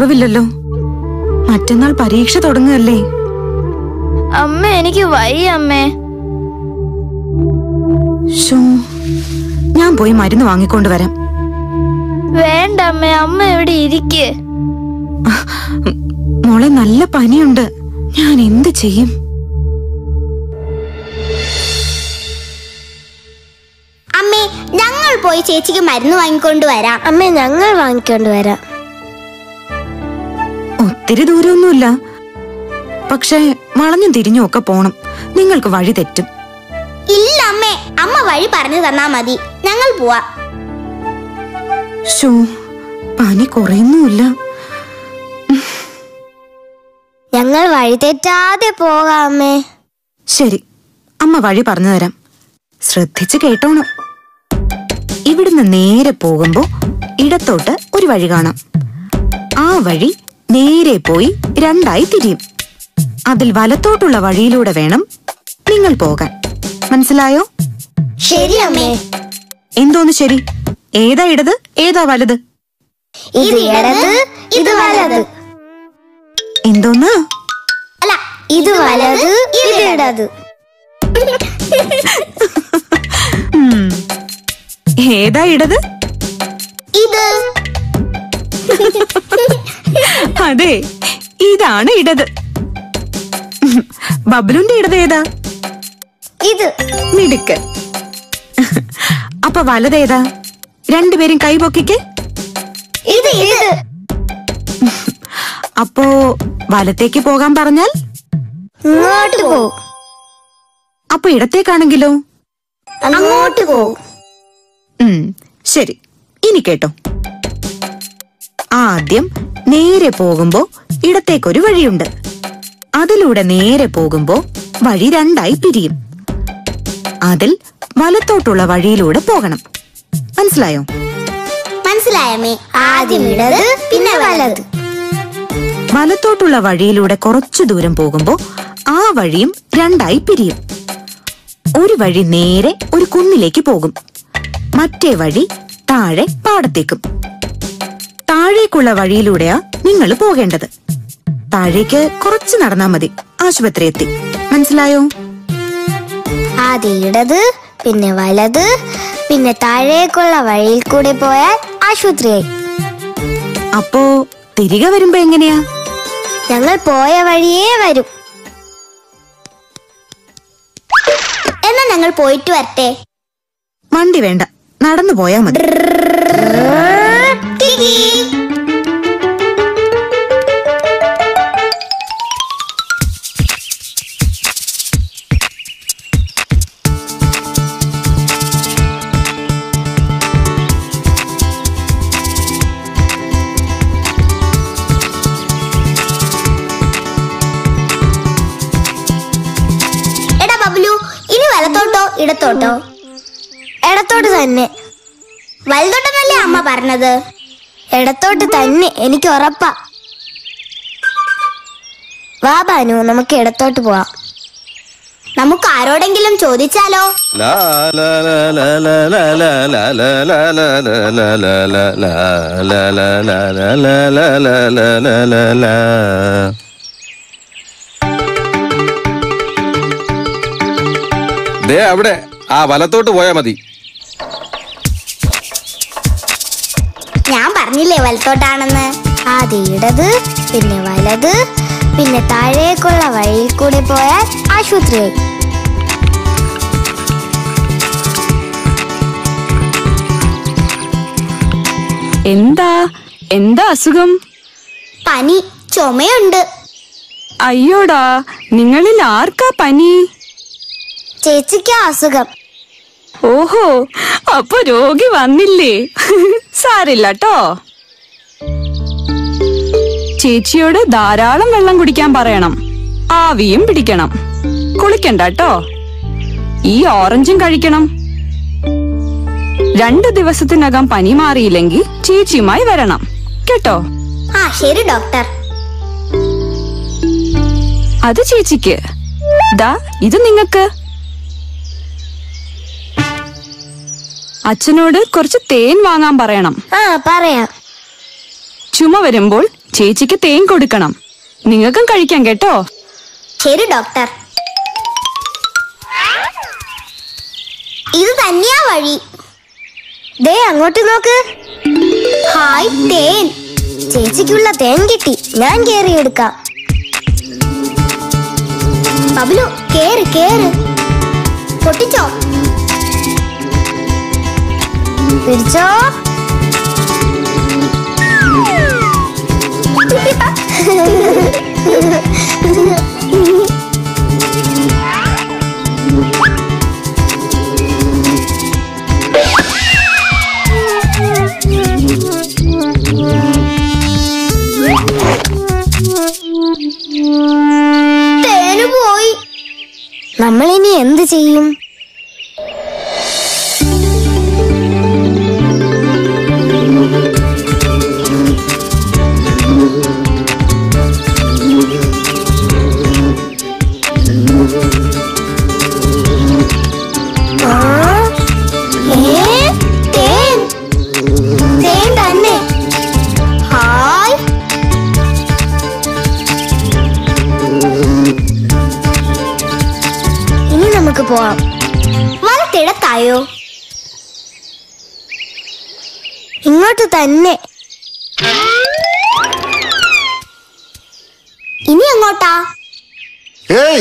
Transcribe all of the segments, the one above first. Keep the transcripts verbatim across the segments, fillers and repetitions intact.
കുറവില്ലല്ലോ. മറ്റന്നാൾ പരീക്ഷ തുടങ്ങുകയല്ലേ. അമ്മ എനിക്ക് വയ്യ അമ്മേ. ഞാൻ പോയി മരുന്ന് വാങ്ങിക്കൊണ്ട് വരാം. വേണ്ട അമ്മേ, അമ്മ എവിടെ ഇരിക്ക്. മോളെ നല്ല പനിയുണ്ട്. ഞാൻ എന്ത് ചെയ്യും? അമ്മേ, ഞങ്ങൾ പോയി ചേച്ചിക്ക് മരുന്ന് വാങ്ങിക്കൊണ്ട് വരാം. അമ്മേ, ഞങ്ങൾ വാങ്ങിക്കൊണ്ട് വരാം. ഒത്തിരി ദൂരമൊന്നുമില്ല, പക്ഷെ വളഞ്ഞും തിരിഞ്ഞും ഒക്കെ പോണം. നിങ്ങൾക്ക് വഴി തെറ്റും. ഇല്ല അമ്മേ, അമ്മ വഴി പറഞ്ഞു തന്നാ മതി, ഞങ്ങൾ പോവാ. ശോ, പനി കുറയുന്നുമില്ല. ഞങ്ങൾ വഴി തെറ്റാതെ പോകാം അമ്മേ. ശരി, അമ്മ വഴി പറഞ്ഞു തരാം. ശ്രദ്ധിച്ച് കേട്ടോണം. ഇവിടുന്ന് നേരെ പോകുമ്പോ ഇടത്തോട്ട് ഒരു വഴി കാണാം. ആ വഴി നേരെ പോയി രണ്ടായി തിരിയും. അതിൽ വലത്തോട്ടുള്ള വഴിയിലൂടെ വേണം നിങ്ങൾ പോകാൻ. മനസ്സിലായോ? ശരി അമ്മേ. എന്തോന്ന് ശരി? ഏതാ ഇടത്, ഏതാ വലത്? ഇത് ഇടത്, ഇത് വലത്. എന്തോന്ന്? അല്ല, ഇത് വലത്, ഇത് ഇടത്. ഏതാ ഇടത്? ഇത്. അതെ, ഇതാണ് ഇടത്. ബബ്ലുന്റെ ഇടത് ഏതാ? ഇത്. മിടുക്ക്. അപ്പൊ വലതേതാ? രണ്ടുപേരും കൈ പൊക്കിക്ക്. ഇത് ഇത്. അപ്പോ വലത്തേക്ക് പോകാൻ പറഞ്ഞാൽ ഇങ്ങോട്ട് പോ. അപ്പൊ ഇടത്തേക്കാണെങ്കിലോ? അങ്ങോട്ട് പോ. ഉം ശരി, ഇനി കേട്ടോ. ആദ്യം നേരെ പോകുമ്പോ ഇടത്തേക്കൊരു വഴിയുണ്ട്. അതിലൂടെ നേരെ പോകുമ്പോ വഴി രണ്ടായി പിരിയും. അതിൽ വലത്തോട്ടുള്ള വഴിയിലൂടെ പോകണം. മനസ്സിലായോ? മനസ്സിലായമേ. ആദ്യം ഇടത്, പിന്നെ വലത്. വലത്തോട്ടുള്ള വഴിയിലൂടെ കുറച്ചു ദൂരം പോകുമ്പോ ആ വഴിയും രണ്ടായി പിരിയും. ഒരു വഴി നേരെ ഒരു കുന്നിലേക്ക് പോകും, മറ്റേ വഴി താഴെ പാടത്തേക്കും. താഴേക്കുള്ള വഴിയിലൂടെയാ നിങ്ങൾ പോകേണ്ടത്. താഴേക്ക് കുറച്ച് നടന്നാ മതി, ആശുപത്രി എത്തി. മനസ്സിലായോ? ആദ്യം ഇടത്, പിന്നെ വലത്, പിന്നെ താഴേക്കുള്ള വഴിയിൽ കൂടെ പോയാൽ ആശുപത്രിയായി. അപ്പോ തിരികെ വരുമ്പോ എങ്ങനെയാ? ഞങ്ങൾ പോയ വഴിയേ വരും. എന്നാ ഞങ്ങൾ പോയിട്ട് വരട്ടെ. വണ്ടി വേണ്ട, നടന്നു പോയാ മതി. വലത്തോട്ടോ ഇടത്തോട്ടോ? ഇടത്തോട്ട് തന്നെ. വലത്തോട്ടെന്നല്ലേ അമ്മ പറഞ്ഞത്? ഇടത്തോട്ട് തന്നെ, എനിക്ക് ഉറപ്പാ. വാ ബാനു, നമുക്ക് ഇടത്തോട്ട് പോവാം. നമുക്ക് ആരോടെങ്കിലും ചോദിച്ചാലോ? ദേ അവിടെ ആ വലത്തോട്ട് പോയാ മതി. ഞാൻ പറഞ്ഞില്ലേ വലത്തോട്ടാണെന്ന്. ആദ്യം ഇടത്, പിന്നെ വലത്, പിന്നെ താഴേക്കുള്ള വഴിയിൽ കൂടെ പോയാൽ ആശുപത്രിയായി. എന്താ എന്താ അസുഖം? പനി, ചുമയുണ്ട്. അയ്യോടാ, നിങ്ങളിൽ ആർക്കാ പനി? ചേച്ചിക്കാ അസുഖം. ഓഹോ, അപ്പൊ രോഗി വന്നില്ലേ? സാരില്ല ട്ടോ. ചേച്ചിയോട് ധാരാളം വെള്ളം കുടിക്കാൻ പറയണം. ആവിയും പിടിക്കണം. കുളിക്കണ്ട ട്ടോ. ഈ ഓറഞ്ചും കഴിക്കണം. രണ്ടു ദിവസത്തിനകം പനി മാറിയില്ലെങ്കിൽ ചേച്ചിയുമായി വരണം കേട്ടോ. ആ ശരി ഡോക്ടർ. അത് ചേച്ചിക്ക്. ദാ ഇത് നിങ്ങക്ക്. അച്ഛനോട് കുറച്ച് തേൻ വാങ്ങാൻ പറയണം. ആ പറയാം. ചുമ വരുമ്പോൾ ചേച്ചിക്ക് തേൻ കൊടുക്കണം. നിങ്ങൾക്കും കഴിക്കാം കേട്ടോ. ശരി ഡോക്ടർ. ഇത് തന്നെയാ വഴി. ദേ അങ്ങോട്ട് നോക്ക്. ഹായ് തേൻ. ചേച്ചിക്കുള്ള തേൻ കിട്ടി. ഞാൻ കേറി എടുക്കാം. ബബ്ലു കേറ് കേറ്. പൊട്ടിച്ചോ? പിടിച്ചോ. തേന് പോയി. നമ്മളിനി എന്ത് ചെയ്യും? പോവാം. വലത്തിടത്തായോ? ഇങ്ങോട്ട് തന്നെ. ഇനി എങ്ങോട്ടാ? ഏയ്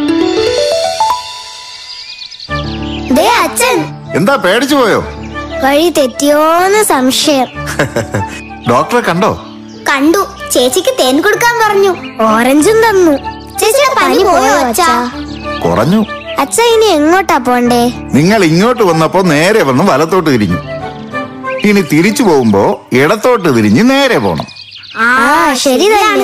ദേ അച്ഛൻ. എന്താ പേടിച്ചു പോയോ? വഴി തെറ്റിയോന്ന് സംശയം. ഡോക്ടറെ കണ്ടോ? കണ്ടു. ചേച്ചിക്ക് തേൻ കൊടുക്കാൻ പറഞ്ഞു. ഓറഞ്ചും തന്നു. ചേച്ചിയുടെ പനി പോയോ അച്ഛാ? കുറഞ്ഞു. അച്ഛ ഇനി എങ്ങോട്ടാ പോണ്ടേ? നിങ്ങൾ ഇങ്ങോട്ട് വന്നപ്പോ നേരെ വന്ന് വലത്തോട്ട് തിരിഞ്ഞു. ഇനി തിരിച്ചു പോകുമ്പോ ഇടത്തോട്ട് തിരിഞ്ഞ് നേരെ പോണം. ആ ശരി തന്നെ.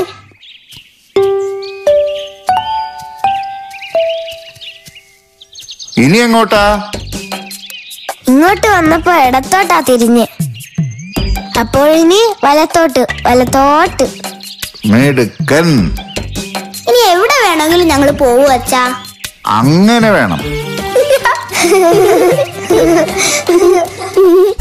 ഇനി എങ്ങോട്ടാ? ഇങ്ങോട്ട് വന്നപ്പോ ഇടത്തോട്ടാ തിരിഞ്ഞ്. അപ്പോൾ ഇനി വലത്തോട്ട് വലത്തോട്ട്. മിടുക്കൻ. ഇനി എവിടെ വേണമെങ്കിലും ഞങ്ങൾ പോവൂ അച്ഛാ. അങ്ങനെ വേണം.